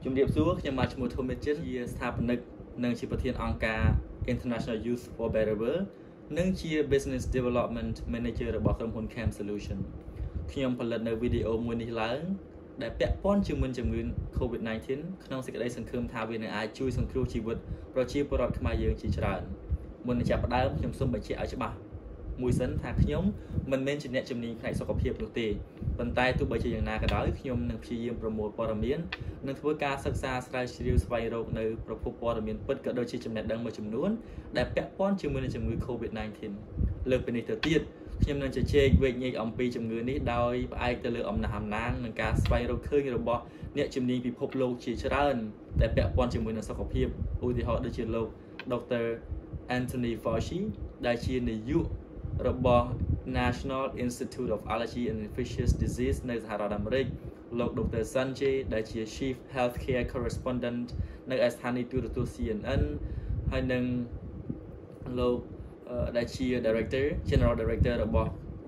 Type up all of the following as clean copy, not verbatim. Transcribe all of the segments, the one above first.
ជំរាបសួរខ្ញុំមកឈ្មោះ Thomas ជាស្ថាបនិកនិងជាប្រធានអង្គការ International Youth for Better World និងជា Business Development Manager របស់ក្រុមហ៊ុន Camp Solution ខ្ញុំផលិតនៅវីដេអូមួយនេះឡើងដែលពាក់ព័ន្ធជាមួយជំងឺ COVID-19 ក្នុងសេចក្តីសង្ឃឹមថាវានឹងអាចជួយសង្គ្រោះជីវិតប្រជាពលរដ្ឋខ្មែរយើងជាច្រើនមុននឹងចាប់ផ្ដើមខ្ញុំសូមបញ្ជាក់ឲ្យច្បាស់មួយសិនថាខ្ញុំមិនមែនជាអ្នកជំនាញផ្នែកសុខភាពនោះទេប៉ុន្តែទោះបីជាយ៉ាងណាក៏ដោយខ្ញុំនឹងព្យាយាមប្រមូលព័ត៌មាននិងធ្វើការសិក្សាស្រាវជ្រាវស្វែងរកនៅប្រភពព័ត៌មានពិតក៏ដូចជាចំណេះដឹងមួយចំនួនដែលពាក់ព័ន្ធជាមួយនឹងជំងឺ COVID-19 លើសពីនេះទៅទៀតខ្ញុំនឹងជជែកវែកញែកអំពីជំងឺនេះដោយផ្អែកទៅលើអំណះអំណាងនិងការស្វែងរកឃើញរបស់អ្នកជំនាញពិភពលោកជាច្រើនដែលពាក់ព័ន្ធជាមួយនឹងសុខភាពឧទាហរណ៍ដូចជាលោក Dr. Anthony Fauci ដែលជានាយករបស់ National Institute of Allergy and Infectious Disease នៅសហរដ្ឋអាមេរិកលោក Dr. Sanjay ដែលជា Chief Healthcare Correspondent នៅឯស្ថានីយទូរទស្សន៍ CNN ហើយនិងលោកដែលជា General Director របស់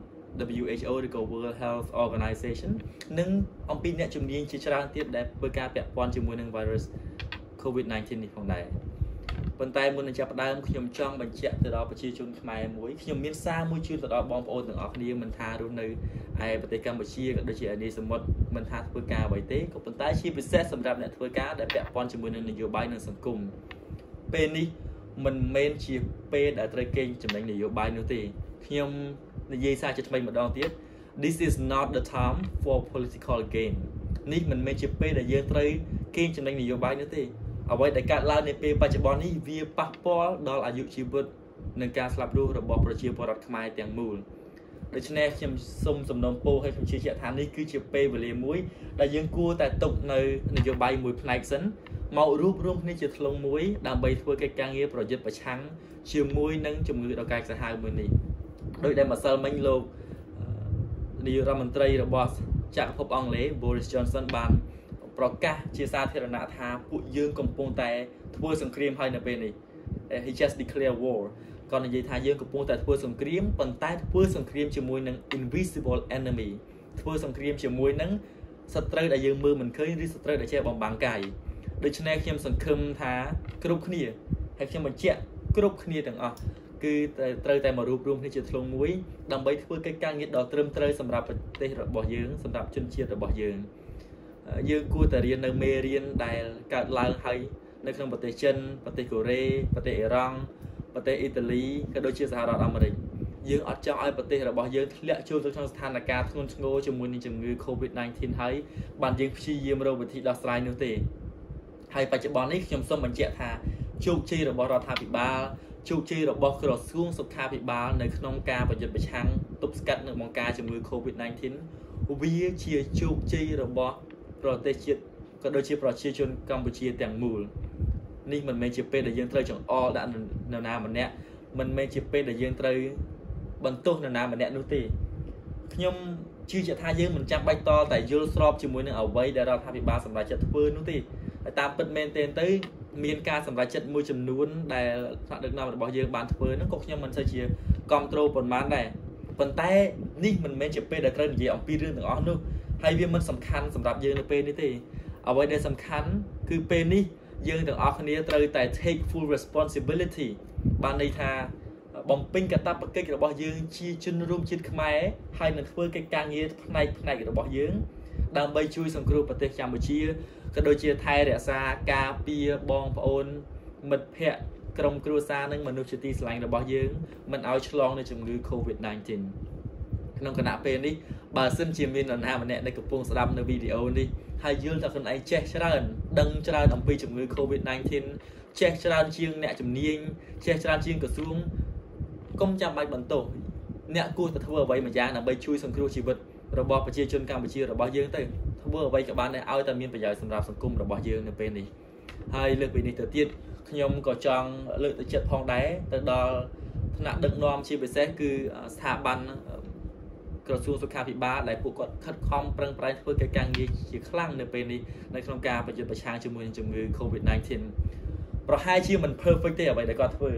WHO ឬក៏ World Health Organization និងអំពីអ្នកជំនាញជាច្រើនទៀតដែលធ្វើការពាក់ព័ន្ធជាមួយនឹង virus COVID-19 នេះផងដែរប៉ុន្តែមុននឹងចាប់ផ្ដើមខ្ញុំចង់បញ្ជាក់ទៅដល់ប្រជាជនខ្មែរមួយខ្ញុំមានសារមួយជូនទៅដល់បងប្អូនទាំងអស់គ្នាមិនថារស់នៅឯប្រទេសកម្ពុជាក៏ដូចជាឯនេះសមុទ្រមិនថាធ្វើការអ្វីទេក៏ប៉ុន្តែជាពិសេសសម្រាប់អ្នកធ្វើការដែលពាក់ព័ន្ធជាមួយនឹងនយោបាយនិងសង្គមពេលនេះមិនមែនជាពេលដែលត្រូវកេងចំណេញនយោបាយនោះទេខ្ញុំនិយាយសារជាថ្មីម្ដងទៀត This is not the time for political game នេះមិនមែនជាពេលដែលយើងត្រូវកេងចំណេញនយោបាយនោះទេអ្វីដែលកើតឡើងនៅពេលបច្ចុប្បន្ននេះវាប៉ះពាល់ដល់អាយុជីវិតនិងការស្លាប់រស់របស់ប្រជាពលរដ្ឋខ្មែរទាំងមូលដូច្នេះខ្ញុំសូមសំណូមពរឲ្យខ្ញុំជឿជាក់ថានេះគឺជាពេលវេលាមួយដែលយើងគួរតែទុកនៅនយោបាយមួយផ្នែកសិនមករួបរวมគ្នាជាធ្លុងមួយដើម្បីធ្វើកិច្ចការងារប្រយុទ្ធប្រឆាំងជាមួយនឹងជំងឺដ៏កាចសាហាវមួយនេះដោយដែលម្សិលមិញលោកនាយករដ្ឋមន្ត្រីរបស់ចក្រភពអង់គ្លេស Boris Johnson បានប្រកាសជាសាធារណៈថាពួកយើងកំពុងតែធ្វើសង្គ្រាមហើយនៅពេលនេះ He just declare war គាត់និយាយថាយើងកំពុងតែធ្វើសង្គ្រាមប៉ុន្តែធ្វើសង្គ្រាមជាមួយនឹង invisible enemy ធ្វើសង្គ្រាមជាមួយនឹងសត្រូវដែលយើងមើលមិនឃើញឬសត្រូវដែលជាបំបាំងកាយដូច្នេះខ្ញុំសង្ឃឹមថាគ្រប់គ្នាហើយខ្ញុំបញ្ជាក់គ្រប់គ្នាទាំងអស់គឺត្រូវតែមករួបរวมគ្នាជាធ្លុងមួយដើម្បីធ្វើកិច្ចការងារដ៏ត្រឹមត្រូវសម្រាប់ប្រទេសរបស់យើងសម្រាប់ជនជាតិរបស់យើងយើងគួរតែរៀននៅមេរៀនដែលកើតឡើងហើយនៅក្នុងប្រទេសចិនប្រទេសកូរ៉េប្រទេសអ៊ីរ៉ង់ប្រទេសអ៊ីតាលីក៏ដូចជាសហរដ្ឋអាមេរិកយើងអត់ចង់ឲ្យប្រទេសរបស់យើងធ្លាក់ចូលទៅក្នុងស្ថានភាពធ្ងន់ធ្ងរជាមួយនឹងជំងឺ COVID-19 ហើយបានយើងព្យាយាមរកវិធីដោះស្រាយនោះទេហើយបច្ចុប្បន្ននេះខ្ញុំសូមបញ្ជាក់ថាជោគជ័យរបស់រដ្ឋាភិបាលជោគជ័យរបស់ក្រសួងសុខាភិបាលនៅក្នុងការប្រយុទ្ធប្រឆាំងទប់ស្កាត់និងបង្ការជំងឺ COVID-19 វាជាជោគជ័យរបស់ប្រទេសជាតិក៏ដូចជាប្រជាជនកម្ពុជាទាំងមូលនេះមិនមែនជាពេលដែលយើងត្រូវចង្អុលដាក់នរណាម្នាក់មិនមែនជាពេលដែលយើងត្រូវបន្ទោសនរណាម្នាក់នោះទេខ្ញុំជឿជាក់ថាយើងមិនចាំបាច់តតែយល់ស្របជាមួយនឹងអ្វីដែលរដ្ឋាភិបាលសម្រេចចិត្តធ្វើនោះទេហើយតាមពិតមែនទែនទៅមានការសម្រេចចិត្តមួយចំនួនដែលថ្នាក់ដឹកនាំរបស់យើងបានធ្វើហ្នឹងក៏ខ្ញុំមិនសូវជាគ្រប់គ្រងប៉ុន្មានដែរប៉ុន្តែនេះមិនមែនជាពេលដែលត្រូវនិយាយអំពីរឿងទាំងអស់នោះហើយវាមិនសំខាន់សម្រាប់យើងនៅពេលនេះទេអ្វីដែលសំខាន់គឺពេលនេះយើងទាំងអស់គ្នាត្រូវតែ take full responsibility បានន័យថាបំពេញកាតព្វកិច្ចរបស់យើងជាជនរួមជាតិខ្មែរហើយនឹងធ្វើកិច្ចការងារផ្នែករបស់យើងដើម្បីជួយសង្គ្រោះប្រទេសកម្ពុជាក៏ដូចជាថែរក្សាការពារបងប្អូនមិត្តភ័ក្តិក្រុមគ្រួសារនិងមនុស្សជាទីស្រឡាញ់របស់យើងមិនឲ្យឆ្លងនៅជំងឺ COVID-19 ក្នុងគណៈពេលនេះបើសិនជាមាននរណាម្នាក់នៅកំពុងស្ដាប់នៅវីដេអូនេះហើយយល់ថាខ្លួនឯងចេះច្រើនដឹងច្រើនអំពីជំងឺ COVID-19 ចេះច្រើនជាងអ្នកជំនាញចេះច្រើនជាងក្រសួងកុំចាំបាច់បន្ទោសអ្នកគួរតែធ្វើអ្វីមួយយ៉ាងដើម្បីជួយសង្គ្រោះជីវិតរបស់ប្រជាជនកម្ពុជារបស់យើងទៅធ្វើអ្វីក៏បានដែរឲ្យតែមានប្រយោជន៍សម្រាប់សង្គមរបស់យើងនៅពេលនេះហើយលើកពីនេះទៅទៀតខ្ញុំក៏ចង់លើកទឹកចិត្តផងដែរទៅដល់ថ្នាក់ដឹកនាំជាពិសេសគឺស្ថាប័នក្រសួងសុខាភិបាលដែលពួកគាត់ខិតខំប្រឹងប្រែងធ្វើកិច្ចការងារជាខ្លាំងនៅពេលនេះនៅក្នុងការប្រយុទ្ធប្រឆាំងជាមួយនឹងជំងឺ COVID-19 ប្រហែលជាមិន perfect ទេអ្វីដែលគាត់ធ្វើ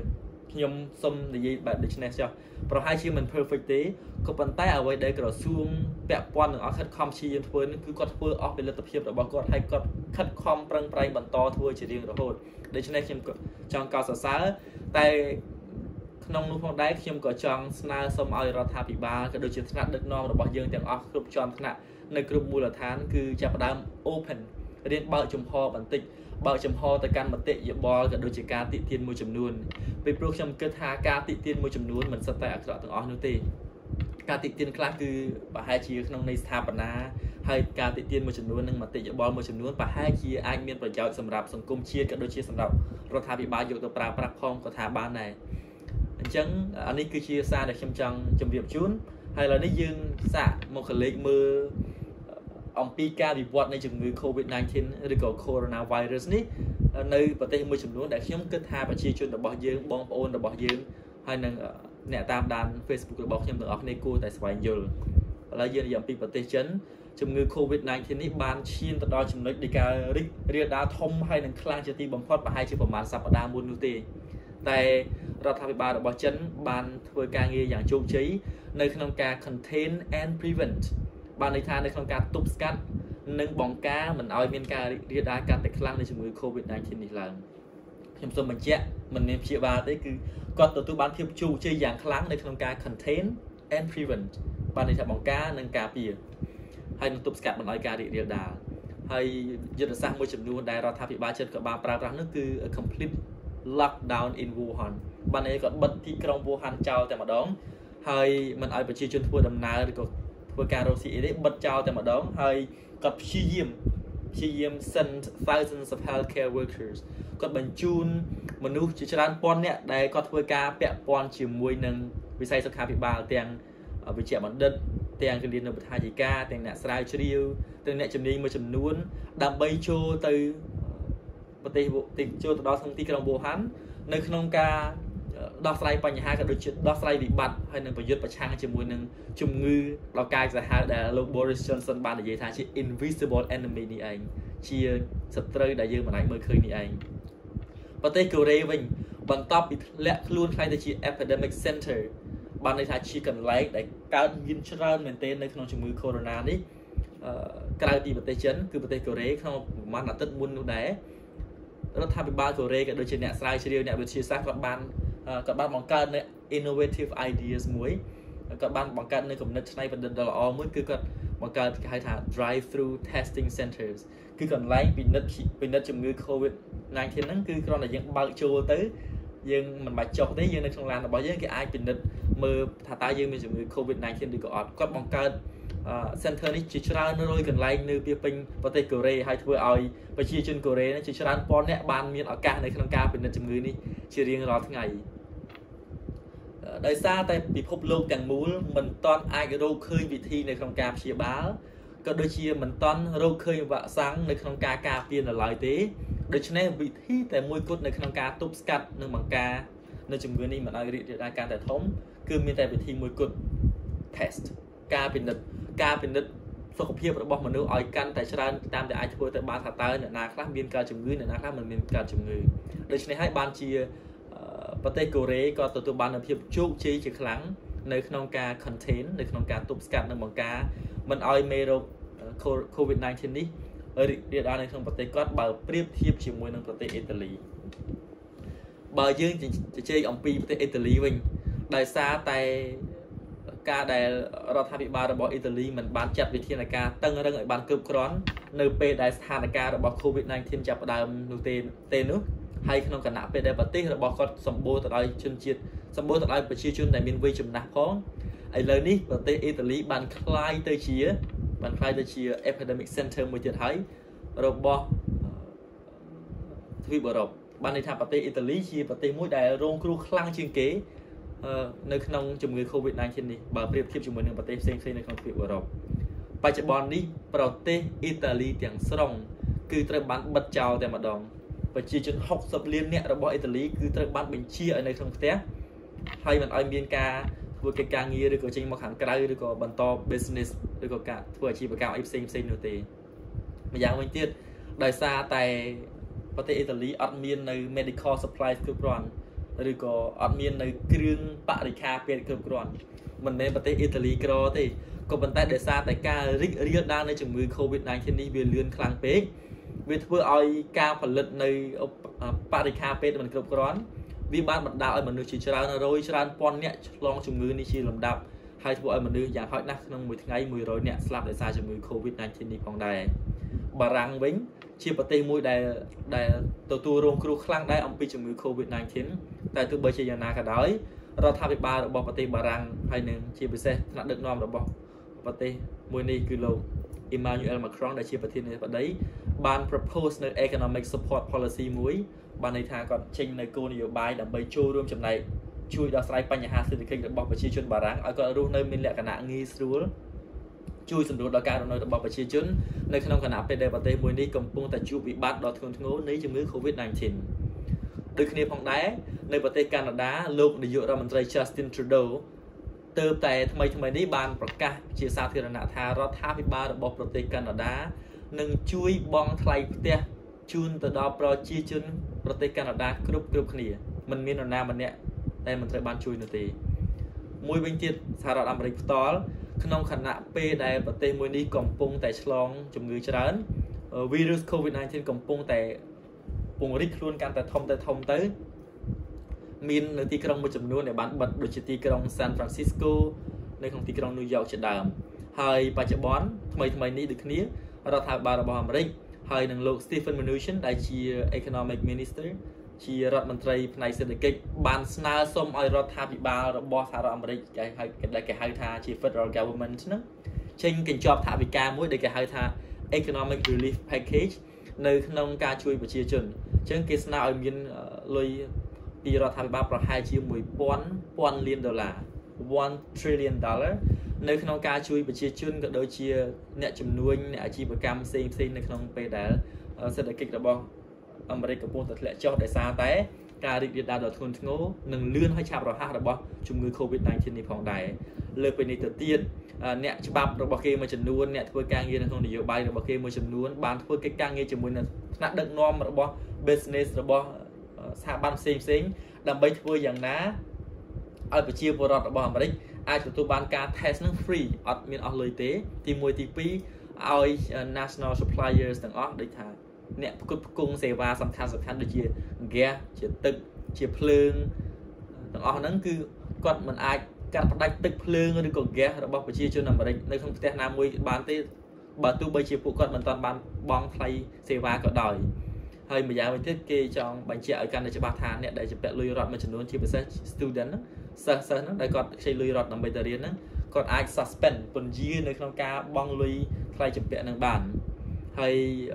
nhom xôm để gì bạn được cho pro hai chi mình perfect thế có bàn tay ở đây cái xuống bẹp quan ở khát com chi yên thôi cứ có thôi ở bên tập hiệp rồi bao có hay có khát com prang pray bàn to thôi chỉ riêng rồi thôi để cho nên nhom trong cao sở tại nông nông phong đáy nhom có trong sna xôm ao ra tháp bị ba cái đôi chân thắt được non rồi bao dương tiếng ở group tròn thắt nơi group mùa là tháng cứ chạm đám open đến bao chùm ho bản tịch bao chấm ho tại căn mặt tệ dựa bò cả đôi chỉ cá tị tiên môi chấm nuôn về pro chấm cơ tha cá tị tiên môi chấm nuôn mình sẽ tại ở từng ón nô tê cá tị tiên class cứ bà hai chia trong này tháp bản na hay cá tị tiên môi chấm nuôn nhưng mặt tệ dựa bò môi chấm nuôn bà hai chia anh miềnประโยชน์สำหรับสังคมchia cả đôi chia สำหรับรัฐบาลบาอยู่ตัวปราบพองก็ทาบ้านnày chẳng anh ấy cứ chia xa để chấm chăng chấm việc chún hay là nó dương xạ một cái lệ mưa ông Pika bị vọtในជំងឺ COVID-19 ឬក៏ coronavirus នេះនៅប្រទេសមួយចំនួនដែលខ្ញុំគិតថាប្រជាជនរបស់យើងបងប្អូនរបស់យើងហើយនឹងអ្នកតាមដាន Facebook របស់ខ្ញុំទាំងអស់គ្នាគួរតែស្វែងយល់ឥឡូវយើងនិយាយអំពីប្រទេសចិនជំងឺ COVID-19 នេះបានឈានទៅដល់ចំណុចនៃការរីករាលដាលធំហើយនឹងខ្លាំងជាទីបំផុតប្រហែលជាប្រហែលសប្តាហ៍មុននោះទេតែរដ្ឋាភិបាលរបស់ចិនបានធ្វើការងារយ៉ាងជោគជ័យនៅក្នុងការ contain and prevent បានន័យថានៅក្នុងការទប់ស្កាត់និងបង្ការមិនឲ្យមានការរីករាលដាលកាន់តែខ្លាំងនៃជំងឺ COVID-19 នេះឡើងខ្ញុំសូមបញ្ជាក់មិនមានព្យាបាលទេគឺគាត់ទទួលបានភាពជោគជ័យយ៉ាងខ្លាំងនៅក្នុងការ contain and prevent បានន័យថាបង្ការនិងការពារហើយនឹងទប់ស្កាត់មិនឲ្យការរីករាលដាលហើយយុទ្ធសាស្ត្រមួយចំនួនដែលរដ្ឋាភិបាលចិនក៏បានប្រើប្រាស់នោះគឺ complete lockdown in Wuhan បានន័យគាត់បិទទីក្រុង Wuhan ចោលតែម្ដងហើយមិនឲ្យប្រជាជនធ្វើដំណើរឬក៏ធ្វើការរកស៊ីអីទេបិទចោលតែម្ដងហើយគាត់ព្យាយាម send thousands of healthcare workers គាត់បញ្ជូនមនុស្សជាច្រើនពាន់នាក់ដែលគាត់ធ្វើការពាក់ព័ន្ធជាមួយនឹងវិស័យសុខាភិបាលទាំងវិជ្ជាបណ្ឌិតទាំងគិលានុបដ្ឋាយិកាទាំងអ្នកស្រាវជ្រាវទាំងអ្នកជំនាញមួយចំនួនដើម្បីចូលទៅប្រទេសចូលទៅដល់ក្នុងទីក្រុង Wuhan នៅក្នុងការដោះស្រាយបញ្ហាក៏ដូចជាដោះស្រាយវិបត្តិហើយនឹងប្រយុទ្ធប្រឆាំងជាមួយនឹងជំងឺដល់កាយសាហាវដែលលោក Boris Johnson បាននិយាយថាជា invisible enemy នេះឯងជាសត្រូវដែលយើងមិនអាចមើលឃើញនេះឯងប្រទេសកូរ៉េវិញបន្ទាប់ពីលាក់ខ្លួនខ្លាយទៅជា epidemic center បានន័យថាជាកន្លែងដែលកើតមានច្រើនមែនទែននៅក្នុងជំងឺ corona នេះក្រៅពីប្រទេសចិនគឺប្រទេសកូរ៉េក្នុងប្រហែលអាទិត្យមុននោះដែររដ្ឋាភិបាលកូរ៉េក៏ដូចជាអ្នកស្រាវជ្រាវអ្នកវិទ្យាសាស្ត្រគាត់បានបង្កើតនៅ innovative ideas មួយគាត់បានបង្កើតនៅគំនិតច្នៃប្រឌិតដ៏ល្អមួយគឺគាត់បង្កើតគេហៅថា drive through testing centers គឺកន្លែងពិនិត្យជំងឺ COVID-19 ហ្នឹងគឺគ្រាន់តែយើងបើកចូលទៅយើងមិនបាច់ចុះទេយើងនៅក្នុងឡានរបស់យើងគេអាចពិនិត្យមើលថាតើយើងមានជំងឺ COVID-19 ឬក៏អត់គាត់បង្កើត center នេះជាច្រើនរយកន្លែងនៅពីពេញប្រទេសកូរ៉េហើយធ្វើឲ្យប្រជាជនកូរ៉េជាច្រើនពាន់នាក់បានមានឱកាសនៅក្នុងការពិនិត្យជំងឺនេះជារៀងរាល់ថ្ងៃដោយសារតែពិភពលោកទាំងមូលមិនទាន់អាចរកឃើញវិធីនៅក្នុងការព្យាបាលក៏ដូចជាមិនទាន់រកឃើញវ៉ាក់សាំងនៅក្នុងការការពារនៅឡើយទេដូច្នេះវិធីតែមួយគត់នៅក្នុងការទប់ស្កាត់និងបង្ការនៅជំងឺនេះមិនឲ្យរីករាលដាលកាន់តែធំគឺមានតែវិធីមួយគត់ test ការពិនិត្យសុខភាពរបស់មនុស្សឲ្យកាន់តែច្រើនតាមដែលអាចធ្វើទៅបានថាតើអ្នកណាខ្លះមានការជំងឺអ្នកណាខ្លះមិនមានការជំងឺដូច្នេះហើយបានជាប្រទេសកូរ៉េក៏ទទួលបាននូវភាពជោគជ័យជាខ្លាំងនៅក្នុងការ contain នៅក្នុងការទប់ស្កាត់និងបង្ការមិនឲ្យមេរោគ COVID-19 នេះរីករាលដាលនៅក្នុងប្រទេសគាត់បើប្រៀបធៀបជាមួយនឹងប្រទេសអ៊ីតាលីបើយើងជជែកអំពីប្រទេសអ៊ីតាលីវិញដោយសារតែការដែលរដ្ឋាភិបាលរបស់អ៊ីតាលីមិនបានចាត់វិធានការតឹងរឹងឲ្យបានគ្រប់គ្រាន់នៅពេលដែលស្ថានភាពរបស់ COVID-19 ចាប់ផ្ដើមនោះទេនោះហើយក្នុងគណៈពេលដែលប្រទេសរបស់គាត់សម្បូរទៅដោយជនជាតិសម្បូរទៅដោយប្រជាជនដែលមានវ័យចំណាស់ផងឥឡូវនេះប្រទេសអ៊ីតាលីបានคล้ายទៅជា epidemic center មួយទៀតហើយរបស់ទ្វីបអឺរ៉ុបបានន័យថាប្រទេសអ៊ីតាលីជាប្រទេសមួយដែលរងគ្រោះខ្លាំងជាងគេនៅក្នុងជំងឺ COVID-19 នេះបើប្រៀបធៀបជាមួយនឹងប្រទេសផ្សេងៗនៅក្នុងទ្វីបអឺរ៉ុបបច្ចុប្បន្ននេះប្រទេសអ៊ីតាលីទាំងស្រុងគឺត្រូវបានបិទចោលតែម្ដងប្រជាជន60លាននាក់របស់អ៊ីតាលីគឺត្រូវបានបញ្ជាឲ្យនៅក្នុងផ្ទះហើយមិនឲ្យមានការធ្វើកិច្ចការងារឬក៏ចេញមកខាងក្រៅឬក៏បន្ត business ឬក៏ការធ្វើអាជីវកម្មអីផ្សេងៗនោះទេម្យ៉ាងវិញទៀតដោយសារតែប្រទេសអ៊ីតាលីអត់មាននៅ medical supplies គ្រប់គ្រាន់ឬក៏អត់មាននៅគ្រឿងបរិក្ខារពេទ្យគ្រប់គ្រាន់មិនមែនប្រទេសអ៊ីតាលីក្រទេក៏ប៉ុន្តែដោយសារតែការរីករាលដាលនៃជំងឺ COVID-19 នេះវាលឿនខ្លាំងពេកវាធ្វើឲ្យការផលិតនៅបរិក្ខារពេទ្យមិនគ្រប់គ្រាន់វាបានបណ្ដាលឲ្យមនុស្សជាច្រើនពាន់នាក់ឆ្លងជំងឺនេះជាលំដាប់ហើយធ្វើឲ្យមនុស្សយ៉ាងហោចណាស់ក្នុងមួយថ្ងៃ100នាក់ស្លាប់ដោយសារជំងឺ COVID-19 នេះផងដែរបារាំងវិញជាប្រទេសមួយដែលទទួលរងគ្រោះខ្លាំងដែរអំពីជំងឺ COVID-19 តែទោះបីជាយ៉ាងណាក៏ដោយរដ្ឋាភិបាលរបស់ប្រទេសបារាំងហើយនឹងជាពិសេសថ្នាក់ដឹកនាំរបស់ប្រទេសមួយនេះគឺលោក Emmanuel Macron ដែលជាប្រធានាធិបតីបាន propose នៅ economic support policy មួយបានន័យថាគាត់ចេញនៅគោលនយោបាយដើម្បីចូលរួមចំណែកជួយដោះស្រាយបញ្ហាសេដ្ឋកិច្ចរបស់ប្រជាជនបារាំងឲ្យគាត់រស់នៅមានលក្ខណៈងាយស្រួលជួយសម្រួលដល់ការរស់នៅរបស់ប្រជាជននៅក្នុងគណៈពេលដែលប្រទេសមួយនេះកំពុងតែជួបវិបត្តិដ៏ធ្ងន់ធ្ងរនៃជំងឺ COVID-19 ដូចគ្នាផងដែរនៅប្រទេសកាណាដាលោកនាយករដ្ឋមន្ត្រី Justin Trudeau ទើបតែថ្មីនេះបានប្រកាសជាសាធារណៈថារដ្ឋាភិបាលរបស់ប្រទេសកាណាដានឹងជួយបង់ថ្លៃផ្ទះជូនទៅដល់ប្រជាជនប្រទេសកាណាដាគ្រប់គ្នាមិនមាននរណាម្នាក់ដែលមិនត្រូវបានជួយនោះទេមួយវិញទៀតសហរដ្ឋអាមេរិកផ្ទាល់ក្នុងខណៈពេលដែលប្រទេសមួយនេះកំពុងតែឆ្លងជំងឺច្រើន virus COVID-19 កំពុងតែពង្រីកខ្លួនកាន់តែធំទៅមាននៅទីក្រុងមួយចំនួនដែលបានបិទដូចជាទីក្រុង San Francisco នៅក្នុងទីក្រុង New York ជាដើមហើយបច្ចុប្បន្នថ្មីនេះដូចគ្នារដ្ឋាភិបាលរបស់អាមេរិកហើយនឹងលោក Stephen Mnuchin ដែលជា Economic Minister ជារដ្ឋមន្ត្រីផ្នែកសេដ្ឋកិច្ចបានស្នើសុំឲ្យរដ្ឋាភិបាលរបស់សហរដ្ឋអាមេរិកដែលគេហៅថាជា Federal Government ហ្នឹងចេញកញ្ចប់ថវិកាមួយដែលគេហៅថា Economic Relief Package នៅក្នុងការជួយប្រជាជនអញ្ចឹងគេស្នើឲ្យមានលុយពីរដ្ឋាភិបាលប្រហែលជា$1000 លាន$1 trillion នៅក្នុងការជួយប្រជាជនក៏ដូចជាអ្នកជំនួញអ្នកអាជីវកម្មផ្សេងនៅក្នុងពេលដែលសេដ្ឋកិច្ចរបស់អាមេរិកកំពុងតែធ្លាក់ចុះដោយសារតែការរីករាលដាលដ៏ធ្ងន់ធ្ងរនិងលឿនហើយឆាប់រហ័សរបស់ជំងឺ COVID-19 នេះផងដែរលើពីនេះទៅទៀតអ្នកច្បាប់របស់គេមួយចំនួនអ្នកធ្វើការងារនៅក្នុងនយោបាយរបស់គេមួយចំនួនបានធ្វើកិច្ចការងារជាមួយនឹងថ្នាក់ដឹកនាំរបស់ business របស់ស្ថាប័នផ្សេងដើម្បីធ្វើយ៉ាងណាឲ្យប្រជាពលរដ្ឋរបស់អាមេរិកអាចទទួលបានការ test នឹង free អត់មានអស់លុយទេទី1ទី2ឲ្យ national suppliers ទាំងអស់ដូចថាអ្នកផ្គត់ផ្គង់សេវាសំខាន់ដូចជា gas ជាទឹកជាភ្លើងទាំងអស់ហ្នឹងគឺគាត់មិនអាចកាត់ផ្ដាច់ទឹកភ្លើងឬក៏ gas របស់ប្រជាជនអាមេរិកនៅក្នុងផ្ទះណាមួយបានទេបើទោះបីជាពួកគាត់មិនទាន់បានបង់ថ្លៃសេវាក៏ដោយហើយម្យ៉ាងវិញទៀតគេចង់បញ្ជាក់ឲ្យកាន់តែច្បាស់ថាអ្នកដែលជាពាក់លុយរដ្ឋមួយចំនួនជាពិសេស student ហ្នឹងសិស្សហ្នឹងដែលគាត់ខ្ចីលុយរដ្ឋដើម្បីទៅរៀនហ្នឹងគាត់អាច suspend ពន្យានៅក្នុងការបង់លុយថ្លៃជំពាក់នឹងបានហើយ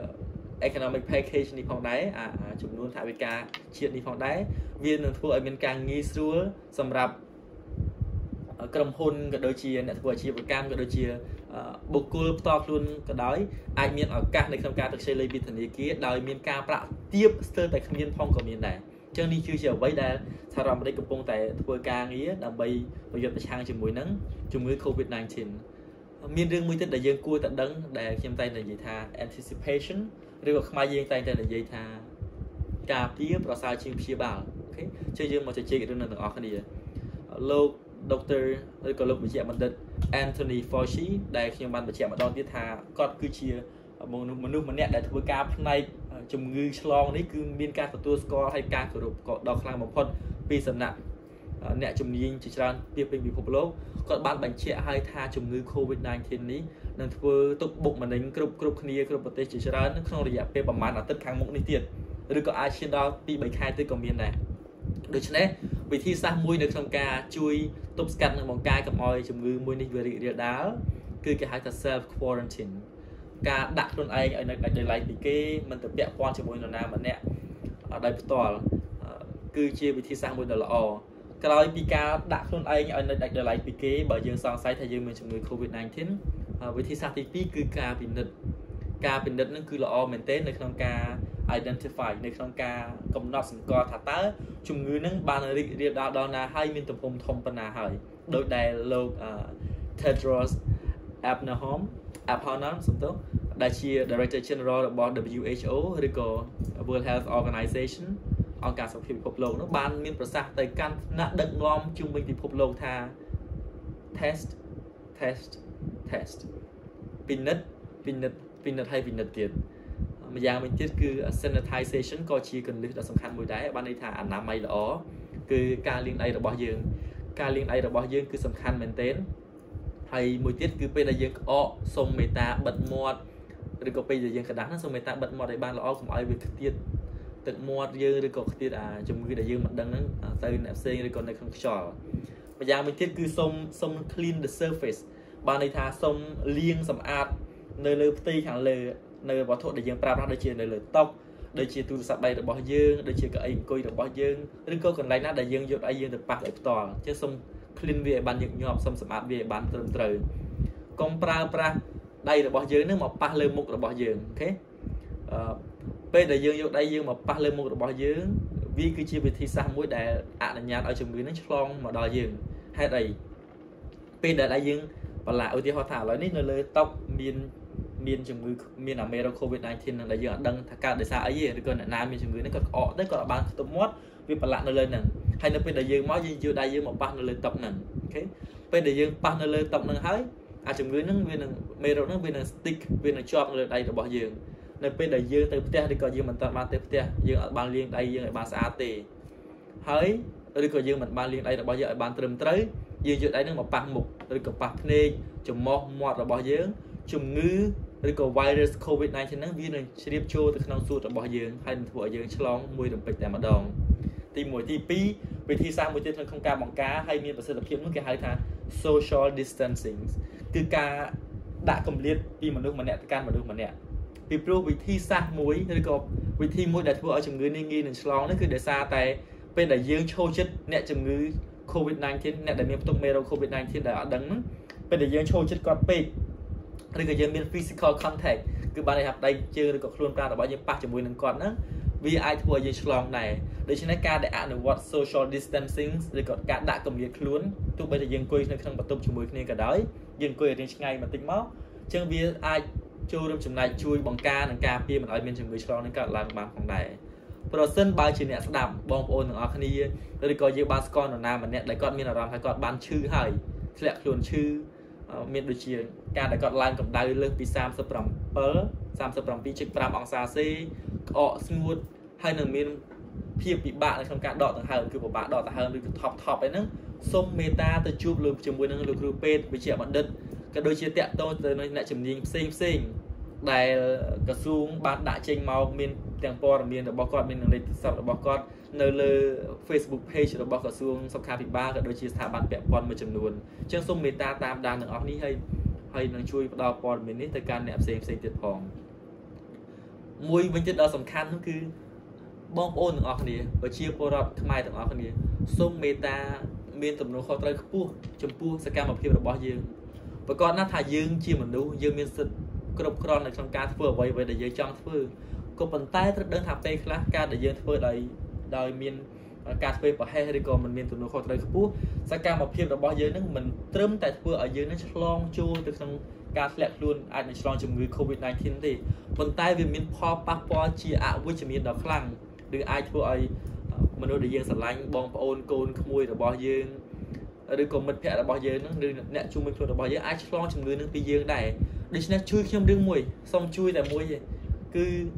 economic package នេះផងដែរចំនួនថវិកាជាតិនេះផងដែរវានឹងធ្វើឲ្យមានការងាយស្រួលសម្រាប់ក្រុមហ៊ុនក៏ដូចជាអ្នកធ្វើអាជីវកម្មក៏ដូចជាបុគ្គលផ្ទាល់ខ្លួនក៏ដោយអាចមានឱកាសនៅក្នុងការទៅខ្ចីលុយពីធនាគារដោយមានការប្រាក់ទាបស្ទើរតែគ្មានផងក៏មានដែរអញ្ចឹងនេះគឺជាអ្វីដែលសហរដ្ឋអាមេរិកកំពុងតែធ្វើការងារដើម្បីប្រយុទ្ធប្រឆាំងជាមួយនឹងជំងឺ COVID-19 មានរឿងមួយទៀតដែលយើងគួរតែដឹងដែលខ្ញុំតែនិយាយថា anticipation ឬក៏ខ្មែរយើងតែនិយាយថាការពារប្រសើរជាងព្យាបាលអូខេជឿយើងមកជជែករឿងនឹងទាំងអស់គ្នាលោក Dr. ឬក៏លោកវិជ្ជបណ្ឌិត Anthony Fauci ដែលខ្ញុំបានបញ្ជាក់ម្ដងទៀតថាគាត់គឺជាមនុស្សម្នាក់ដែលធ្វើការផ្នែកជំងឺឆ្លងនេះគឺមានការទទួលស្គាល់ហើយការគោរពក៏ដ៏ខ្លាំងបំផុតពីសំណាក់អ្នកជំនាញជាច្រើនពីពិភពលោកគាត់បានបញ្ជាក់ឲ្យថាជំងឺ COVID-19 នេះនឹងធ្វើទុកបុកម្នេញគ្រប់គ្នាគ្រប់ប្រទេសជាច្រើនក្នុងរយៈពេលប្រហែលអាទិត្យខាងមុខនេះទៀតឬក៏អាចឈានដល់2-3ខែទៀតក៏មានដែរដូច្នេះវិធីសាស្ត្រមួយនៅក្នុងការជួយទប់ស្កាត់និងបង្ការកុំឲ្យជំងឺមួយនេះវារីករាលដាលគឺគេហៅថា self quarantine ការដាក់ខ្លួនឯងឲ្យនៅដាច់ដោយឡែកពីគេមិនទៅពាក់ព័ន្ធជាមួយនរណាម្នាក់ដោយផ្ទាល់គឺជាវិធីសាស្ត្រមួយដ៏ល្អក្រោយពីការដាក់ខ្លួនឯងឲ្យនៅដាច់ដោយឡែកពីគេបើយើងសង្ស័យថាយើងមានជំងឺ COVID-19 វិធីសាស្ត្រទី2គឺការពិនិត្យនឹងគឺល្អមែនទែននៅក្នុងការ identify នៅក្នុងការកំណត់សម្គាល់ថាតើជំងឺនឹងបានរីករាលដាលដល់ណាហើយមានទំហំធំប៉ុណ្ណាហើយដោយដែលលោក Tedros Adhanom សំទោសដែលជា Director General របស់ WHO ឬក៏ World Health Organization អង្គការសុខភាពពិភពលោកនោះបានមានប្រសាសន៍ទៅកាន់ថ្នាក់ដឹកនាំជុំវិញពិភពលោកថា testពិនិត្យហើយពិនិត្យទៀតម្យ៉ាងវិញទៀតគឺ sanitization ក៏ជាគន្លឹះដ៏សំខាន់មួយដែរបានន័យថាអនាម័យល្អគឺការលាងដៃរបស់យើងគឺសំខាន់មែនទែនហើយមួយទៀតគឺពេលដែលយើងក្អកសុំមេត្តាបិទមាត់ឬក៏ពេលដែលយើងក្តាស់ហ្នឹងសុំមេត្តាបិទមាត់ឲ្យបានល្អកុំឲ្យវាខ្ទាតទឹកមាត់យើងឬក៏ខ្ទាតជំងឺដែលយើងមិនដឹងហ្នឹងទៅអ្នកផ្សេងឬក៏នៅក្នុងខ្យល់ម្យ៉ាងវិញទៀតគឺសុំ clean the surface បានន័យថាសុំលាងសម្អាតនៅលើផ្ទៃខាងលើនៅវត្ថុដែលយើងប្រើប្រាស់ដូចជានៅលើតុដូចជាទូរស័ព្ទដៃរបស់យើងដូចជាកៅអីអង្គុយរបស់យើងឬក៏កន្លែងណាដែលយើងយកដៃយើងទៅប៉ះដោយផ្ទាល់ចឹងសុំ clean វាឲ្យបានញឹកញាប់សុំសម្អាតវាឲ្យបានត្រឹមត្រូវកុំប្រើប្រាស់ដៃរបស់យើងនឹងមកប៉ះលើមុខរបស់យើងអូខេពេលដែលយើងយកដៃយើងមកប៉ះលើមុខរបស់យើងវាគឺជាវិធីសាស្ត្រមួយដែលអនុញ្ញាតឲ្យជំងឺនឹងឆ្លងមកដល់យើងហេតុអីពេលដែលដៃយើងបន្លាឧទាហរណ៍ថាឥឡូវនេះនៅលើតុមានជំងឺមានអាមេរ៉ូ COVID-19 នឹងដែលយើងអត់ដឹងថាកើតដោយសារអីទេឬក៏អ្នកណាមានជំងឺហ្នឹងក៏ក្អកទៅក៏បានខ្ទប់មាត់វាបន្លាក់នៅលើហ្នឹងហើយនៅពេលដែលយើងមកយើងយកដៃយើងមកប៉ះនៅលើតុហ្នឹងអូខេពេលដែលយើងប៉ះនៅលើតុហ្នឹងហើយអាជំងឺហ្នឹងវានឹងមេរ៉ូហ្នឹងវានឹង stick វានឹងជាប់នៅលើដៃរបស់យើងនៅពេលដែលយើងទៅផ្ទះឬក៏យើងមិនទាន់បានទៅផ្ទះយើងអត់បានលាងដៃយើងឲ្យបានស្អាតទេហើយឬក៏យើងមិនបានលាងដៃរបស់យើងឲ្យបានត្រឹមត្រូវយើងយកដៃហ្នឹងមកប៉ះមុខឬក៏ប៉ះភ្នែកច្រមុះមាត់របស់យើងជំងឺឬក៏ virus COVID-19 ហ្នឹងវានឹងជ្រាបចូលទៅក្នុងសួតរបស់យើងហើយនឹងធ្វើឲ្យយើងឆ្លងមួយរំពេចតែម្ដងទី1ទី2វិធីសាស្ត្រមួយទៀតក្នុងការបង្ការហើយមានប្រសិទ្ធភាពនោះគេហៅថា social distancing គឺការដាក់គម្លាតពីមនុស្សម្នាក់ទៅកាន់មនុស្សម្នាក់ពីព្រោះវិធីសាស្ត្រមួយឬក៏វិធីមួយដែលធ្វើឲ្យជំងឺនេះងាយនឹងឆ្លងនេះគឺដោយសារតែពេលដែលយើងឈរជិតអ្នកជំងឺ COVID-19 អ្នកដែលមានផ្ទុកមេរ៉ូ COVID-19 ដែលអត់ដឹងហ្នឹងពេលដែលយើងឈរជិតគាត់ពេកឬក៏យើងមាន physical contact គឺបានន័យថាដៃជើងឬក៏ខ្លួនប្រាណរបស់យើងប៉ះជាមួយនឹងគាត់ហ្នឹងវាអាចធ្វើឲ្យយើងឆ្លងដែរដូច្នេះការដែលអនុវត្ត social distancing ឬក៏ការដាក់គម្លាតខ្លួនទោះបីតែយើងអង្គុយនៅក្នុងបន្ទប់ជាមួយគ្នាក៏ដោយយើងអង្គុយឲ្យរៀងឆ្ងាយបន្តិចមកអញ្ចឹងវាអាចចូលរួមចំណែកជួយបង្ការនិងការពារមិនឲ្យមានជំងឺឆ្លងនេះកើតឡើងបានផងដែរប្រសិនបើជាអ្នកស្ដាប់បងប្អូនទាំងអស់គ្នាឬក៏យើងបានស្គាល់នរណាម្នាក់ដែលគាត់មានអារម្មណ៍ថាគាត់បានឈឺហើយធ្លាក់ខ្លួនឈឺមានដូចជាការដែលគាត់ឡើងកម្ដៅលើសពី37.5 អង្សាសេក្អកស្ងួតហើយនឹងមានភាពពិបាកនៅក្នុងការដកដង្ហើមគឺពិបាកដកដង្ហើមឬក៏ថប់អីហ្នឹងសូមមេត្តាទៅជួបលោកជាមួយនឹងលោកគ្រូពេទ្យវិជ្ជាបណ្ឌិតក៏ដូចជាតាក់ទងទៅនឹងអ្នកជំនាញផ្សេងដែលក្រសួងបានដាក់ចេញមកមានទាំងព័ត៌មានរបស់គាត់មានលេខទូរស័ព្ទរបស់គាត់នៅលើ Facebook page របស់ក្រសួងសុខាភិបាលក៏ដូចជាស្ថាប័នពាក់ព័ន្ធមួយចំនួនអញ្ចឹងសូមមេត្តាតាមដានទាំងអស់នេះហើយនឹងជួយផ្ដល់ព័ត៌មាននេះទៅកាន់អ្នកផ្សេងទៀតផងមួយវិញទៀតដ៏សំខាន់នោះគឺបងប្អូនទាំងអស់គ្នាប្រជាពលរដ្ឋខ្មែរទាំងអស់គ្នាសូមមេត្តាមានទំនួលខុសត្រូវខ្ពស់ចំពោះសកម្មភាពរបស់យើងប្រកបណាស់ថាយើងជាមនុស្សយើងមានសិទ្ធិគ្រប់គ្រាន់នៅក្នុងការធ្វើអ្វីដែលយើងចង់ធ្វើក៏ប៉ុន្តែត្រូវដឹងថាពេលខ្លះការដែលយើងធ្វើដោយមានការធ្វើប្រហែសឬក៏មិនមានទំនួលខុសត្រូវខ្ពស់សកម្មភាពរបស់យើងនឹងមិនត្រឹមតែធ្វើឲ្យយើងនឹងឆ្លងចូលទៅក្នុងការធ្លាក់ខ្លួនអាចនឹងឆ្លងជំងឺ COVID-19 ទេប៉ុន្តែវាមានផលប៉ះពាល់ជាអវិជ្ជមានដ៏ខ្លាំងឬអាចធ្វើឲ្យមនុស្សដែលយើងស្រឡាញ់បងប្អូនកូនក្មួយរបស់យើងឬក៏មិត្តភ័ក្តិរបស់យើងនឹងឬអ្នកជុំវិញខ្លួនរបស់យើងអាចឆ្លងជំងឺនឹងពីយើងដែរដូច្នេះជួយខ្ញុំរឿងមួយសូមជួយតែមួយទេគឺ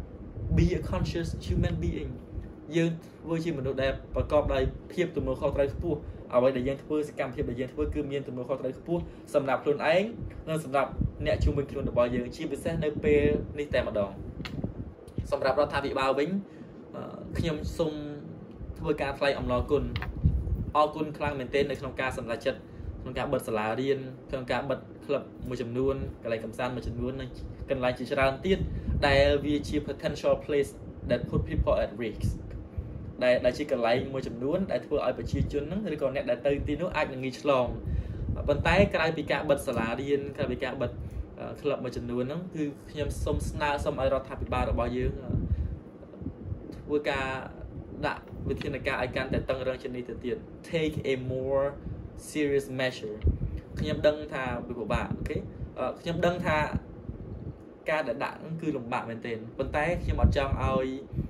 be a conscious human being យើងធ្វើជាមនុស្សដែលប្រកបដោយភាពទំនួលខុសត្រូវខ្ពស់អ្វីដែលយើងធ្វើសកម្មភាពដែលយើងធ្វើគឺមានទំនួលខុសត្រូវខ្ពស់សម្រាប់ខ្លួនឯងនិងសម្រាប់អ្នកជុំវិញខ្លួនរបស់យើងជាពិសេសនៅពេលនេះតែម្ដងសម្រាប់រដ្ឋាភិបាលវិញខ្ញុំសូមធ្វើការថ្លែងអំណរគុណអរគុណខ្លាំងមែនទែននៅក្នុងការសម្រេចចិត្តក្នុងការបិទសាលារៀនក្នុងការបិទក្លឹបមួយចំនួនកន្លែងកម្សាន្តមួយចំនួននិងកន្លែងជាច្រើនទៀតដែលវាជា potential place that put people at risk ដែលជាកន្លែងមួយចំនួនដែលធ្វើឲ្យប្រជាជនហ្នឹងឬក៏អ្នកដែលទៅទីនោះអាចនឹងងាយឆ្លងប៉ុន្តែក្រៅពីការបិទសាលារៀនក្រៅពីការបិទក្លឹបមួយចំនួនហ្នឹងគឺខ្ញុំសូមស្នើសូមឲ្យរដ្ឋាភិបាលរបស់យើងធ្វើការដាក់វិធានការឲ្យកាន់តែតឹងរ៉ឹងជាងនេះទៅទៀត take a more serious measure ខ្ញុំដឹងថាវាពិបាកអូខេខ្ញុំដឹងថាការដែលដាក់គឺលំបាកមែនទែនប៉ុន្តែខ្ញុំអត់ចង់ឲ្យ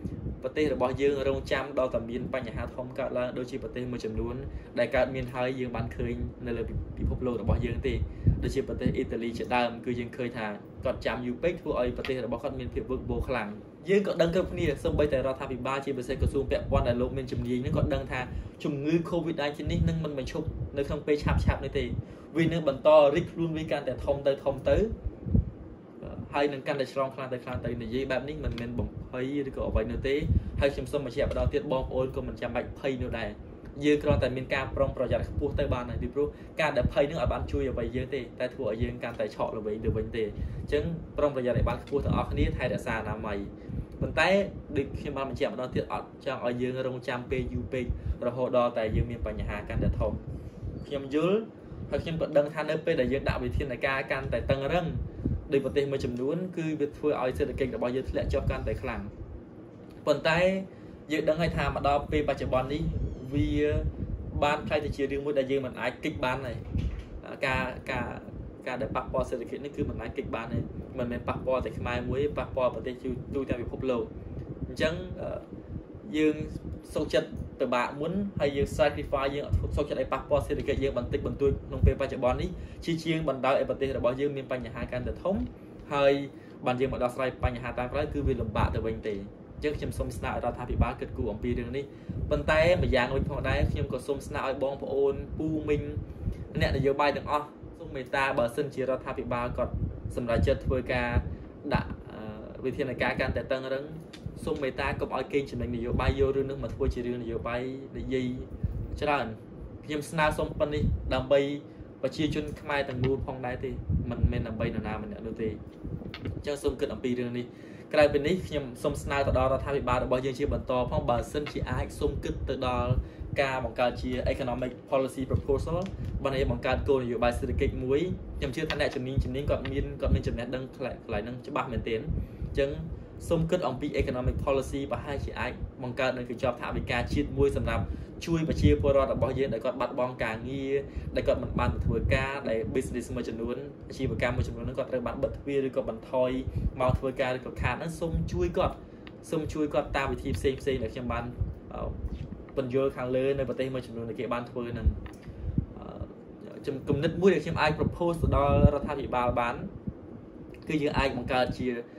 ប្រទេសរបស់យើងរងចាំដល់តែមានបញ្ហាធំកើតឡើងដូចជាប្រទេសមួយចំនួនដែលកើតមានហើយយើងបានឃើញនៅលើពិភពលោករបស់យើងទេដូចជាប្រទេសអ៊ីតាលីជាដើមគឺយើងឃើញថាគាត់ចាំយូរពេកធ្វើឲ្យប្រទេសរបស់គាត់មានភាពវឹកវរខ្លាំងយើងក៏ដឹងគ្រប់គ្នាសូម្បីតែរដ្ឋាភិបាលជាពិសេសក្រសួងពាក់ព័ន្ធដែលលោកមានជំនាញហ្នឹងក៏ដឹងថាជំងឺ COVID-19 នេះនឹងមិនបញ្ឈប់នៅក្នុងពេលឆាប់នេះទេវានឹងបន្តរីកខ្លួនវាកាន់តែធំទៅហើយនឹងកាន់តែឆ្លងខ្លាំងទៅនិយាយបែបនេះមិនមែនបំភ័យឬក៏អ្វីនោះទេហើយខ្ញុំសូមបញ្ជាក់ម្ដងទៀតបងប្អូនក៏មិនចាំបាច់ភ័យនោះដែរយើងគ្រាន់តែមានការប្រុងប្រយ័ត្នខ្ពស់ទៅបានហើយពីព្រោះការដែលភ័យនឹងអាចបានជួយអ្វីយើងទេតែធ្វើឲ្យយើងកាន់តែឆក់ល្វីទៅវិញទេអញ្ចឹងប្រុងប្រយ័ត្នឲ្យបានខ្ពស់ទាំងអស់គ្នាថែរក្សាអនាម័យប៉ុន្តែដូចខ្ញុំបានបញ្ជាក់ម្ដងទៀតអត់ចង់ឲ្យយើងរងចាំពេលយូរពេករហូតដល់តែយើងមានបញ្ហាកាន់តែធំខ្ញុំយល់ហើយខ្ញុំក៏ដឹងថានៅពេលដែលយើងដាក់វិធានការកាន់តែតឹងរឹងដោយប្រទេសមួយចំនួនគឺវាធ្វើឲ្យសេដ្ឋកិច្ចរបស់យើងធ្លាក់ចុះកាន់តែខ្លាំងប៉ុន្តែយើងដឹងហើយថាមកដល់ពេលបច្ចុប្បន្ននេះវាបានខ្លាយទៅជារឿងមួយដែលយើងមិនអាចគិតបានហើយការដែលប៉ះពាល់សេដ្ឋកិច្ចនេះគឺមិនអាចគិតបានទេមិនមែនប៉ះពាល់តែខ្មែរមួយប៉ះពាល់ប្រទេសទូទាំងពិភពលោកអញ្ចឹងយើងសុខចិត្តពិបាកមុនហើយយើង sacrifice យើងសុខចិត្តឲ្យប៉ះពាល់សេដ្ឋកិច្ចយើងបន្តិចបន្តួចក្នុងពេលបច្ចុប្បន្ននេះជាងបណ្ដោយឲ្យប្រទេសរបស់យើងមានបញ្ហាកាន់តែធំហើយបានយើងមកដោះស្រាយបញ្ហាតាមក្រោយគឺវាលំបាកទៅវិញទេអញ្ចឹងខ្ញុំសូមស្នើឲ្យរដ្ឋាភិបាលគិតគូរអំពីរឿងនេះប៉ុន្តែម្យ៉ាងវិញផងដែរខ្ញុំក៏សូមស្នើឲ្យបងប្អូនពូមីងអ្នកនយោបាយទាំងអស់សូមមេត្តាបើសិនជារដ្ឋាភិបាលគាត់សម្រេចចិត្តធ្វើការដាក់វិធានការកាន់តែតឹងរឹងសូមមេត្តាកុំឲ្យកេងចំណេញនយោបាយយករឿងនេះមកធ្វើជារឿងនយោបាយនិយាយច្រើនខ្ញុំស្នើសុំប៉ុណ្នេះដើម្បីប្រជាជនខ្មែរទាំងមូលផងដែរទេមិនមែនដើម្បីនរណាម្នាក់នោះទេអញ្ចឹងសូមគិតអំពីរឿងនេះក្រៅពីនេះខ្ញុំសូមស្នើទៅដល់រដ្ឋាភិបាលរបស់យើងជាបន្តផងបើសិនជាអាចសូមគិតទៅដល់ការបង្កើតជា economic policy proposal បានឲ្យបង្កើតគោលនយោបាយសេដ្ឋកិច្ចមួយខ្ញុំជឿថាអ្នកជំនាញគាត់មានចំណេះដឹងខ្លះហ្នឹងច្បាស់មែនទែនអញ្ចឹងសូមគិតអំពី economic policy ប្រហែលជាអាចបង្កើតនៅកញ្ចប់ថវិកាជាតិមួយសម្រាប់ជួយប្រជាពលរដ្ឋរបស់យើងដែលគាត់បាត់បង់ការងារដែលគាត់មិនបានទៅធ្វើការដែល business មួយចំនួនអាជីវកម្មមួយចំនួនហ្នឹងគាត់ត្រូវបានបិទទ្វារឬក៏បន្ថយមកធ្វើការឬក៏ខាតហ្នឹងសូមជួយគាត់តាមវិធីផ្សេងដែលខ្ញុំបានបញ្យល់ខាងលើនៅប្រទេសមួយចំនួនដែលគេបានធ្វើហ្នឹងគំនិតមួយដែលខ្ញុំអាច propose ទៅដល់រដ្ឋាភិបាលបានគឺយើងអាចបង្កើតជា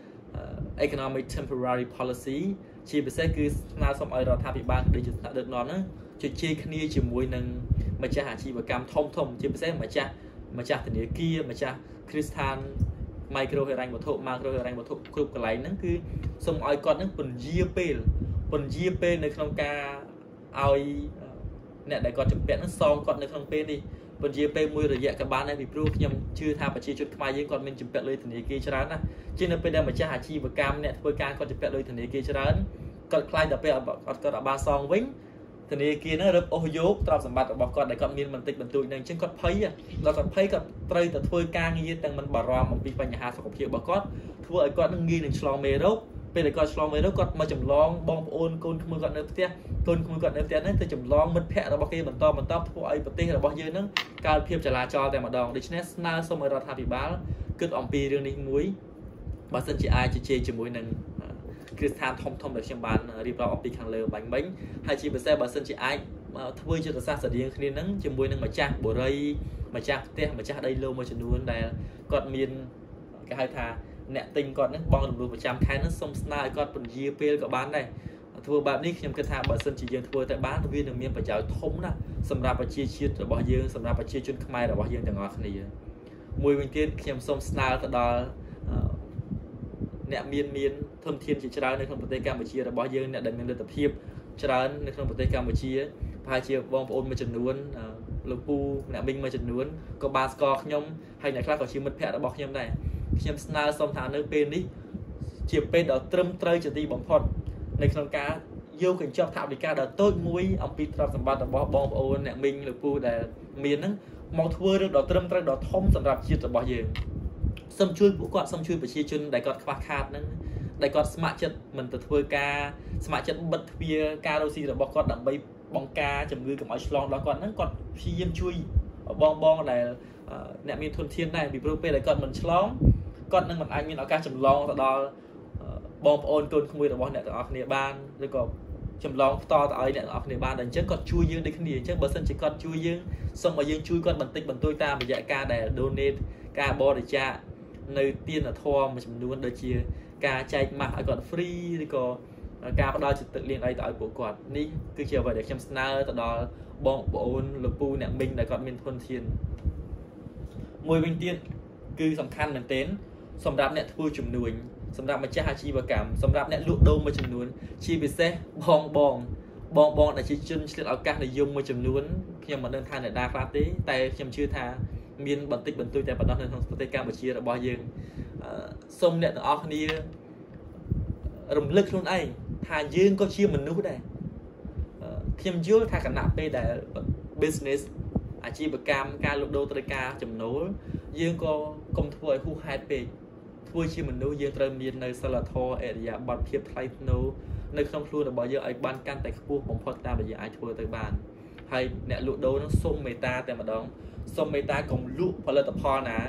economic temporary policy ជាពិសេសគឺស្នើសុំឲ្យរដ្ឋាភិបាលដូចជាថ្នាក់ដឹកនាំហ្នឹងជជែកគ្នាជាមួយនឹងម្ចាស់អាជីវកម្មធំជាពិសេសម្ចាស់ធនាគារម្ចាស់គ្រឹះស្ថាន micro ហិរញ្ញវត្ថុ macro ហិរញ្ញវត្ថុគ្រប់កន្លែងហ្នឹងគឺសូមឲ្យគាត់ហ្នឹងពន្យាពេលនៅក្នុងការឲ្យអ្នកដែលគាត់ជំពាក់ហ្នឹងសងគាត់នៅក្នុងពេលនេះពន្យាពេលមួយរយៈក៏បានដែរពីព្រោះខ្ញុំជឿថាប្រជាជនខ្មែរយើងគាត់មានជំពាក់លុយធនាគារច្រើនណាស់ជានៅពេលដែលម្ចាស់អាជីវកម្មអ្នកធ្វើការគាត់ជំពាក់លុយធនាគារច្រើនគាត់ខ្លាចដល់ពេលគាត់អត់បានសងវិញធនាគារហ្នឹងរឹបអូសយកទ្រព្យសម្បត្តិរបស់គាត់ដែលគាត់មានបន្តិចបន្តួចហ្នឹងអញ្ចឹងគាត់ភ័យដល់គាត់ភ័យគាត់ត្រូវតែធ្វើការងារទាំងមិនបារម្ភអំពីបញ្ហាសុខភាពរបស់គាត់ធ្វើឲ្យគាត់នឹងងាយនឹងឆ្លងមេរោគពេលដែលគាត់ឆ្លងមេរោគគាត់មកចម្លងបងប្អូនកូនក្មួយគាត់នៅផ្ទះហ្នឹងទៅចម្លងមិត្តភ័ក្តិរបស់គេបន្តធ្វើឲ្យប្រទេសរបស់យើងហ្នឹងកើតភាពចលាចលតែម្ដងដូច្នេះស្នើសុំឲ្យរដ្ឋាភិបាលគិតអំពីរឿងនេះមួយបើសិនជាអាចជជែកជាមួយនឹងគ្រឹះស្ថានធំដែលខ្ញុំបានរៀបរាប់អំពីខាងលើបាញ់មិញហើយជាពិសេសបើសិនជាអាចធ្វើយុទ្ធសាស្ត្រស្តីងគ្នាហ្នឹងជាមួយនឹងម្ចាស់បុរីម្ចាស់ផ្ទះម្ចាស់ដីឡូមួយចំនួនដែលគាត់មានគេហៅថាអ្នកទិញគាត់ហ្នឹងបងរំលោះប្រចាំខែហ្នឹងសូមស្នើឲ្យគាត់ពន្យាពេលក៏បានដែរធ្វើបែបនេះខ្ញុំគិតថាបើសិនជាយើងធ្វើទៅបានវានឹងមានប្រយោជន៍ធំណាស់សម្រាប់ប្រជាជាតិរបស់យើងសម្រាប់ប្រជាជនខ្មែររបស់យើងទាំងអស់គ្នាមួយវិញទៀតខ្ញុំសូមស្នើទៅដល់អ្នកមានធនធានជាច្រើននៅក្នុងប្រទេសកម្ពុជារបស់យើងអ្នកដែលមានលទ្ធភាពច្រើននៅក្នុងប្រទេសកម្ពុជាប្រហែលជាបងប្អូនមួយចំនួនលោកពូអ្នកមីងមួយចំនួនក៏បានស្គាល់ខ្ញុំហើយអ្នកខ្លះក៏ជាមិត្តភក្តិរបស់ខ្ញុំដែរខ្ញុំស្នើសុំថានៅពេលនេះជាពេលដ៏ត្រឹមត្រូវជាទីបំផុតនៅក្នុងការយកកញ្ចប់ថវិកាដ៏តូចមួយអំពីទ្រព្យសម្បត្តិរបស់បងប្អូនអ្នកមីងលោកពូដែលមានហ្នឹងមកធ្វើរឿងដ៏ត្រឹមត្រូវដ៏ធំសម្រាប់ជាតិរបស់យើងសូមជួយពួកគាត់សូមជួយប្រជាជនដែលគាត់ខ្វះខាតហ្នឹងដែលគាត់ស្ម័គ្រចិត្តមិនទៅធ្វើការស្ម័គ្រចិត្តបិទទ្វារការរស់ស៊ីរបស់គាត់ដើម្បីបង្ការជំងឺកុំឲ្យឆ្លងដល់គាត់ហ្នឹងគាត់ព្យាយាមជួយបងដែលអ្នកមានធនធានដែរពីព្រោះពេលដែលគាត់មិនឆ្លងគាត់នឹងមិនអាចមានឱកាសចម្លងទៅដល់ប bom ôn côn không biết là bom này ở kia ban rồi có chấm lon to tại này ở kia ban đằng trước còn chui dương đi cái gì chứ bớt sân chỉ còn chui dương xong mà dương chui con bản tích bản tôi ta bây giờ ca để donate ca bo để cha nơi tiên là thua mà chấm luôn đôi chia ca chạy mặt còn free rồi có ca bắt đầu tự liên đây tại bộ quạt ní cứ chiều vậy để chấm snar tại đó bom ôn lục pu nè mình đã còn mình thuần thiên mùi bình tiên cứ sầm khăn mình tên sầm đạp nè thui chùm nuôi sầm đạp mà cha chi và cảm sầm đạp nè lụa đâu mà chùm nuôi chi bị xe bong là chi chân sẽ ở các nội dung mà chùm nuôi khi mà đơn than để đa pha tí tại chùm chưa tha miền bản tích bản tôi tại bản đó nên không tây Campuchia là bao nhiêu sông nè ở kia rùng lực luôn ấy thà dương có chia mình nuôi đây khi mà chưa tha cả nạp đây để business chi và cam ca lụa đâu tới ca chùm nối dương có công thuê khu hai page vui chi mình nuôi dương trời miền nơi sao là thô area bật thiệp thay nô nơi không luôn là bao giờ ai ban can tại khu bóng phật ta bây giờ ai thua tới bàn hay nè lụa đâu nó xông mê ta tại mà đón xông mê ta còn lụa và lên tập ho ná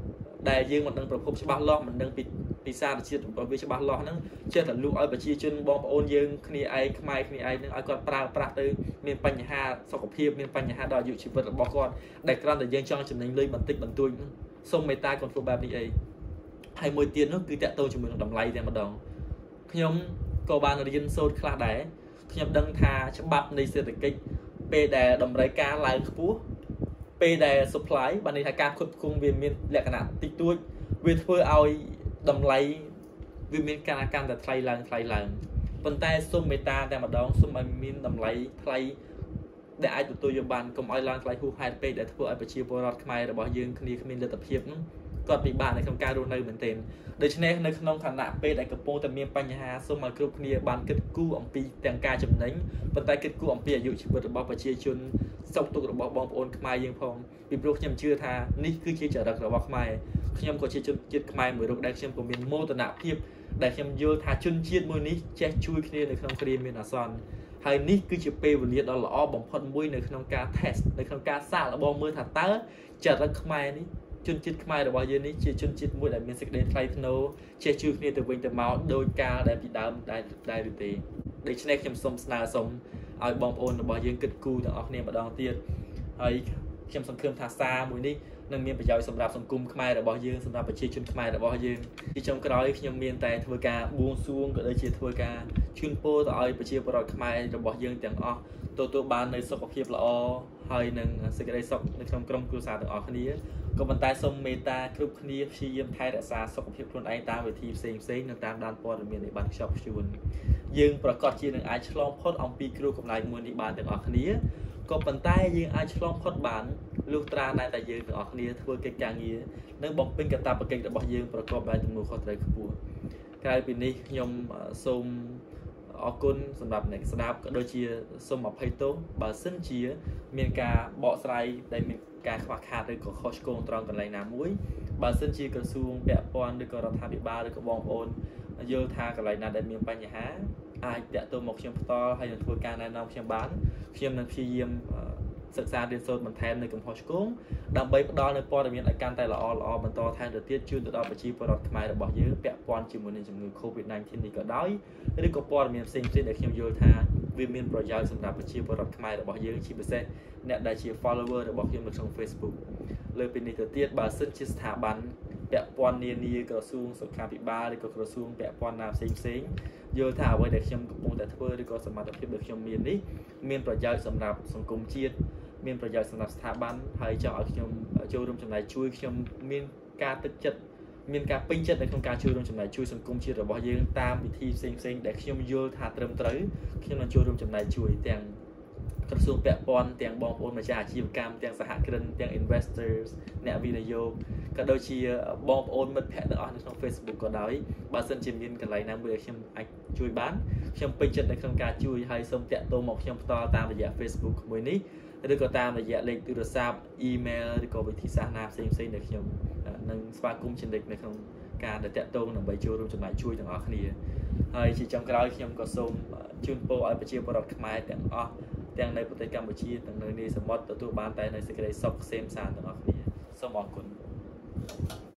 đại dương mình đang tập hợp cho ba lo mình đang bị xa chia bởi vì cho ba lo nó chia thành lụa ở và chia chân bom ôn dương khi ai mai nên ai còn pra tới miền Pành Hà sau cuộc hiệp miền Pành Hà đòi dụ chỉ vật bỏ con đại con để dương cho chúng mình lên bản tích bản tôi xông mê ta còn phụ ba đi ấy hay môi tiền nó cứ tẹt tôi cho mình đồng lay tại mà đón nhóm cô bạn ở dân sâu khá đẻ nhóm đăng thà chấp bắp này sẽ được cái p đè đồng rây ca lại phú p đè supply bạn này ca khuyết khung viên miền lẹ cả nạn tích tuổi viên phơi ao đồng lay viên miền ca can là thay lần phần tay xung meta tại mà đón xung miền đồng lay thay để ai tụi tôi vô bàn cùng ai lan thay khu hai p để thua ai phải chia vô rọt mai rồi bỏ dương khi mình lên tập hiệp còn bị bạn này không ca đồ nơi mình tiền để cho nên nơi không thành nạp p đại cặp po tầm miền Pành Hà xong mà group kia bàn kết cú ông pi tiền ca chấm nấy phần tay kết cú ông pi dụ chỉ vượt bao và chia chun sọc tụ được bom ôn mai dương phong bị bốc nhầm chưa tha ní cứ chia chở đặc rồi bọc mai nhầm có chia chun chia mai mới được đại xem của miền mô tận nạp hiệp đại xem vô thà chun chia môi ní che chui kia để không kia miền là son hay ní cứ chia p và liệt đó là o bóng phật môi nơi không ca test nơi không ca xa là bom mưa thà tớ chở đặc mai ní chun chít mai rồi bao giờ ní chỉ chun chít mũi đại miền sắc đen thay nô che chui kia từ vinh từ máu đôi ca để bị đau đại được tí để cho nên khi sống sna sống ai bom ôn rồi bao giờ kết cú từ ở này mà đòn tiền ai khi sống khơm thà xa mũi ní nâng miền bây giờ sống rạp sống cung mai rồi bao giờ sống rạp chỉ chun mai rồi bao giờ chỉ trong cái đó khi miền tây thưa ca buông xuông cái đấy chỉ thưa ca chun po tại bây giờ rồi mai rồi bao giờ tiếng o tôi bán nơi sọc hiệp là o hay nâng sự cái đây sọc nơi trongក្រុមគ្រួសារទាំងអស់គ្នាក៏ប៉ុន្តែសូមមេត្តាគ្រប់គ្នាព្យាយាមថែរក្សាសុខភាពខ្លួនឯងតាមវិធីផ្សេងៗនិងតាមដានព័ត៌មានដែលបានខ្ជាប់ខ្ជួនយើងប្រកាសជានឹងអាចឆ្លងផុតអំពីគ្រោះកំណែមួយនេះបានទាំងអស់គ្នាក៏ប៉ុន្តែយើងអាចឆ្លងផុតបានលុះត្រាតែយើងទាំងអស់គ្នាធ្វើកិច្ចការងារនិងបំពេញកាតព្វកិច្ចរបស់យើងប្រកបដោយទំនួលខុសត្រូវខ្ពស់ក្រៅពីនេះខ្ញុំសូមអរគុណសម្រាប់អ្នកស្ដាប់ក៏ដូចជាសូមអភ័យទោសបើសិនជាមានការបកស្រាយដែលមានការខ្វះខាតឬក៏ខុសឆ្គងត្រង់កន្លែងណាមួយបើសិនជាក្រសួងពាក់ព័ន្ធឬក៏រដ្ឋាភិបាលឬក៏បងប្អូនយល់ថាកន្លែងណាដែលមានបញ្ហាអាចតាក់ទងមកខ្ញុំផ្ទាល់ហើយនឹងធ្វើការណែនាំខ្ញុំបានខ្ញុំនឹងព្យាយាមសិក្សារៀនសូត្របន្ថែមនៅកំហុសឆ្គងដើម្បីផ្ដល់នូវព័ត៌មានឲ្យកាន់តែល្អបន្តថែមទៅទៀតជូនទៅដល់ប្រជាពលរដ្ឋខ្មែររបស់យើងពាក់ព័ន្ធជាមួយនឹងជំងឺ Covid-19 នេះក៏ដោយឬក៏ព័ត៌មានផ្សេងៗដែលខ្ញុំយល់ថាវាមានប្រយោជន៍សម្រាប់ប្រជាពលរដ្ឋខ្មែររបស់យើងជាពិសេសអ្នកដែលជា follower របស់ខ្ញុំនៅក្នុង Facebook លើពីនេះទៅទៀតបើសិនជាស្ថាប័នពាក់ព័ន្ធនានាក្រសួងសុខាភិបាលឬក៏ក្រសួងពាក់ព័ន្ធណាផ្សេងយល់ថាអ្វីដែលខ្ញុំកំពុងតែធ្វើឬក៏សមត្ថភាពដែលខ្ញុំមាននេះមានប្រយោជន៍សម្រាប់សង្គមជាតិមានប្រយោជន៍សម្រាប់ស្ថាប័នហើយចង់ឲ្យខ្ញុំចូលរួមចំណែកជួយខ្ញុំមានការទឹកចិត្តមានការពេញចិត្តនៅក្នុងការចូលរួមចំណែកជួយសង្គមជាតិរបស់យើងតាមវិធីផ្សេងៗដែលខ្ញុំយល់ថាត្រឹមត្រូវខ្ញុំនឹងចូលរួមចំណែកជួយទាំងក្រសួងពាក់ព័ន្ធទាំងបងប្អូនម្ចាស់អាជីវកម្មទាំងសហគ្រិនទាំង investors អ្នកវិនិយោគក៏ដូចជាបងប្អូនមិត្តភ័ក្តិទាំងអស់នៅក្នុង Facebook ក៏ដោយបើសិនជាមានកន្លែងណាមួយដែលខ្ញុំអាចជួយបានខ្ញុំពេញចិត្តនៅក្នុងការជួយហើយសូមតាក់ទងមកខ្ញុំផ្ទាល់តាមរយៈ Facebook មួយនេះឬក៏តាមរយៈលេខទូរស័ព្ទ email ឬក៏វិធីសាស្ត្រណាផ្សេងៗដែលខ្ញុំនឹងស្វាគមន៍ជានិច្ចនៅក្នុងការដែលតាក់ទងដើម្បីចូលរួមចំណែកជួយទាំងអស់គ្នាហើយជាចុងក្រោយខ្ញុំក៏សូមជូនពរឲ្យប្រជាពលរដ្ឋខ្មែរទាំងអស់ទាំងនៅប្រទេសកម្ពុជាទាំងនៅនីសមុទ្រទទួលបានតែនៅសេចក្តីសុខក្សេមក្សាន្តទាំងអស់គ្នាសូមអរគុណ